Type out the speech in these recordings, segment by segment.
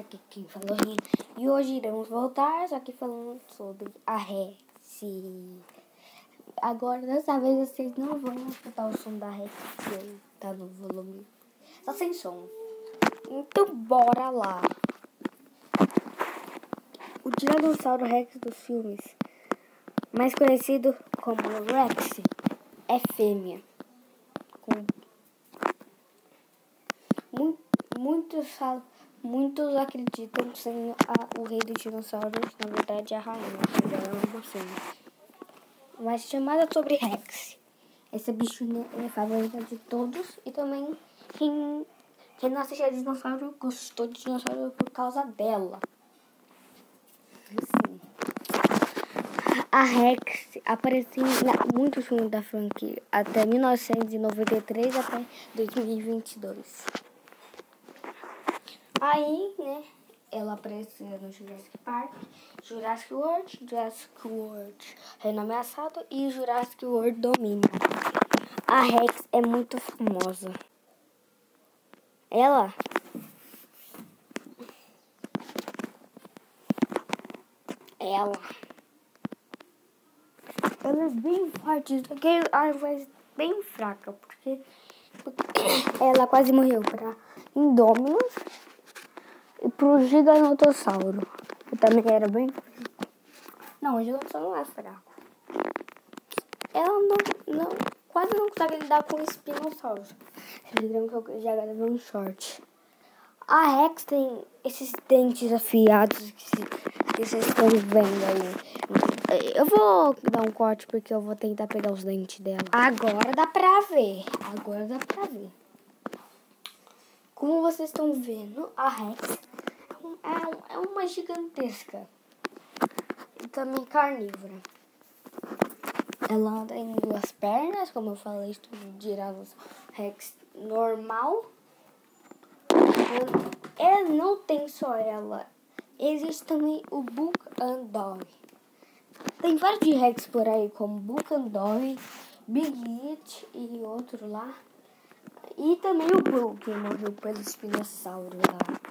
aqui quem falou. E hoje iremos voltar, só que falando sobre a Rex. Agora, dessa vez, vocês não vão escutar o som da Rex, que tá no volume. Tá sem som. Então, bora lá. O Tiranossauro Rex dos filmes, mais conhecido como Rex, é fêmea. Muitos acreditam ser o rei dos dinossauros, na verdade, a rainha, que ela é uma fêmea. Mas chamada sobre Rex. Esse bicho é favorito de todos e também quem não assistia dinossauro gostou de dinossauro por causa dela. Assim, a Rex apareceu em muitos filmes da franquia, até 1993 até 2022. Aí, né, ela apareceu no Jurassic Park, Jurassic World Reino Ameaçado e Jurassic World Domínio. A Rex é muito famosa. Ela é bem forte, só que ela é bem fraca, porque ela quase morreu para Indominus e pro Giganotossauro, que também era bem fraco. Não, o Giganotossauro não é fraco. Ela quase não consegue lidar com espinossauros. Vocês viram que eu já gravei um short. A Rex tem esses dentes afiados que vocês estão vendo aí. Eu vou dar um corte porque eu vou tentar pegar os dentes dela. Agora dá pra ver. Como vocês estão vendo, a Rex é uma gigantesca. E também carnívora. Ela anda em duas pernas, como eu falei, Tiranossauro Rex normal. Não tem só ela. Existe também o Bull-Andor. Tem vários de Rex por aí, como Bull-Andor, Big It e outro lá. E também o Bull, que morreu pelo espinossauro lá.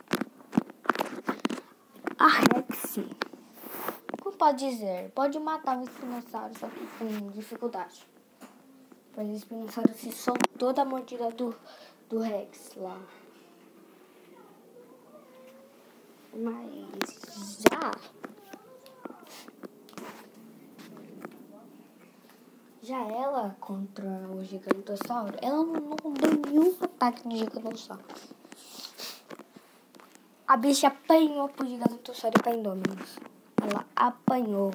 A Rex, como pode dizer, pode matar o espinossauro, só que com dificuldade. Pois o espinossauro se soltou da mordida do Rex lá. Mas já ela contra o Gigantossauro, ela não deu nenhum ataque no Gigantossauro. A bicha apanhou pro Gigantossauro e pra Indominus. Ela apanhou.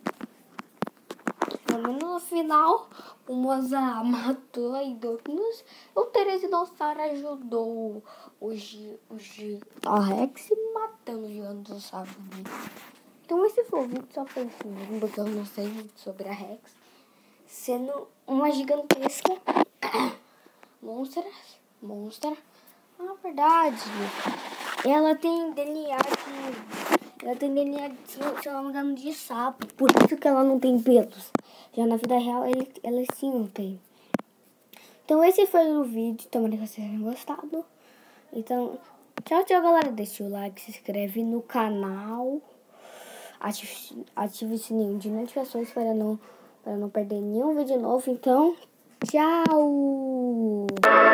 No final, o Mozart matou a Indominus. O Pterodinossauro ajudou a Rex matando o Gigantossauro também. Então esse foi o vídeo, só foi isso mesmo, porque eu não sei muito sobre a Rex. Sendo uma gigantesca monstra. Na verdade, ela tem DNA se eu não me engano, de sapo. Por isso que ela não tem pelos. Já na vida real, ela sim não tem. Então esse foi o vídeo. Tomara que vocês tenham gostado. Então, tchau, galera. Deixa o like, se inscreve no canal. Ative o sininho de notificações para não perder nenhum vídeo novo. Então, tchau!